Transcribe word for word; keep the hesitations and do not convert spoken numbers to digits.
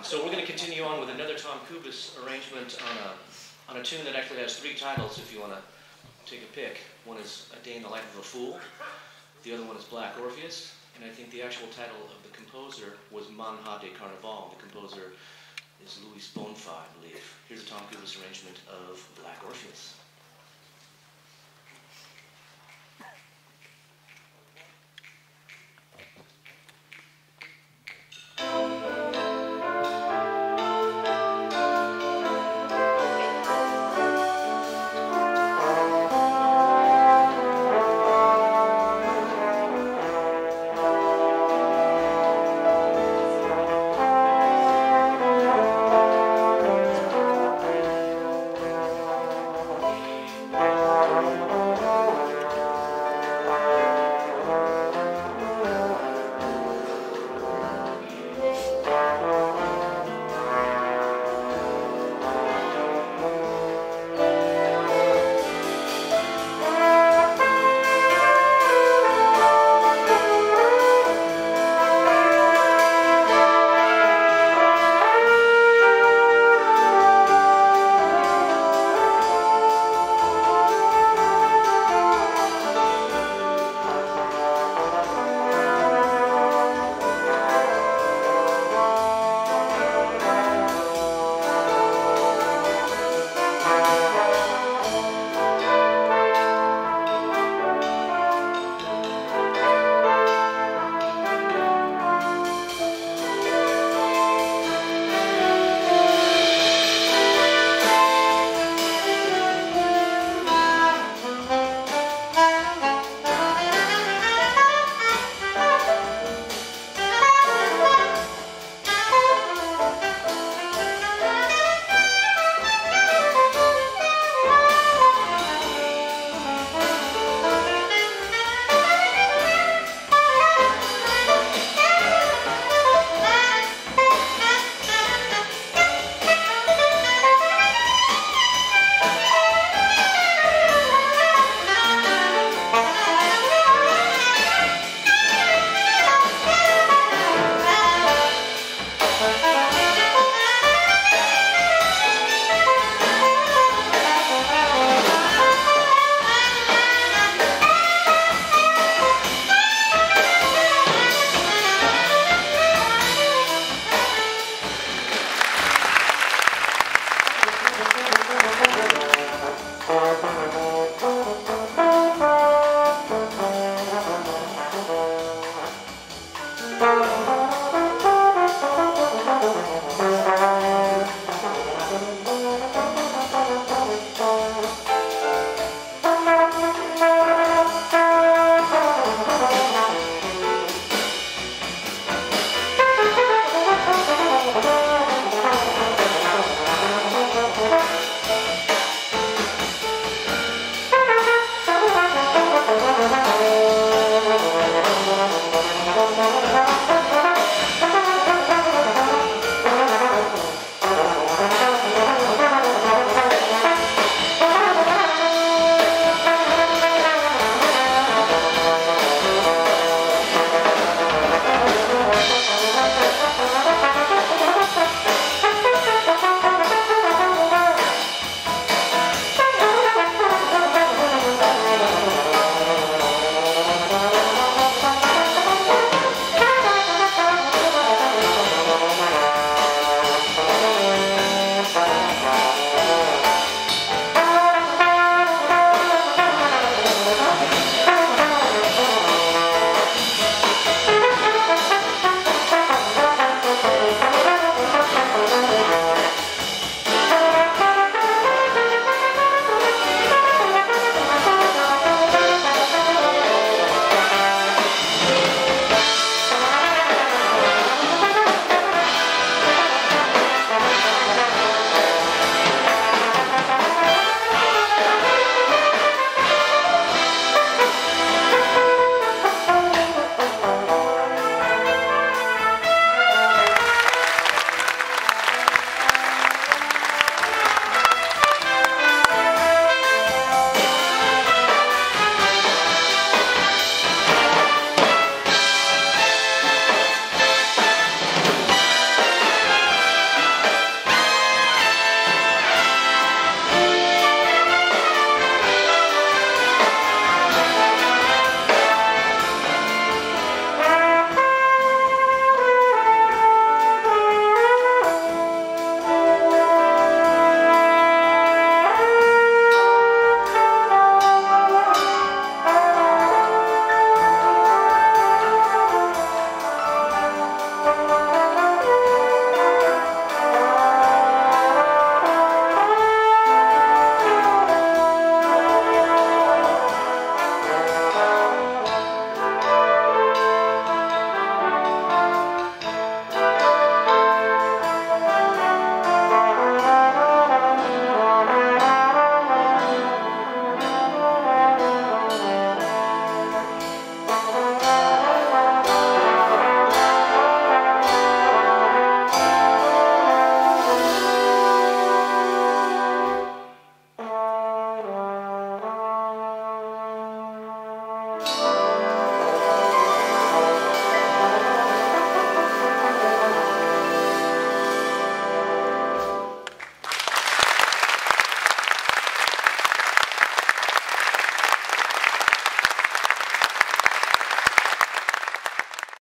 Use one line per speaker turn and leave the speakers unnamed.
Um, so we're going to continue on with another Tom Kubis arrangement on a, on a tune that actually has three titles if you want to take a pick. One is A Day in the Life of a Fool, the other one is Black Orpheus, and I think the actual title of the composer was Man ha de Carnaval. The composer is Louis Bonfa, I believe. Here's a Tom Kubis arrangement of Black Orpheus.